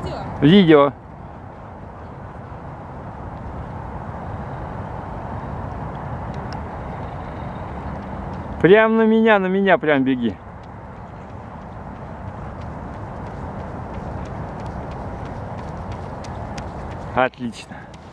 видео? Видео. Прям на меня прям беги. Отлично.